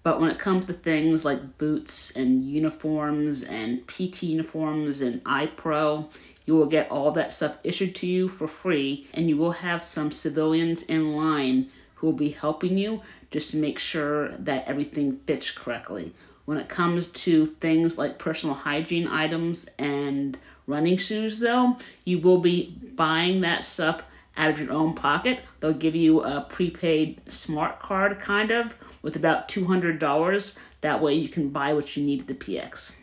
But when it comes to things like boots and uniforms and PT uniforms and iPro, you will get all that stuff issued to you for free, and you will have some civilians in line who will be helping you just to make sure that everything fits correctly. When it comes to things like personal hygiene items and running shoes, though, you will be buying that stuff out of your own pocket. They'll give you a prepaid smart card, kind of, with about $200. That way you can buy what you need at the PX.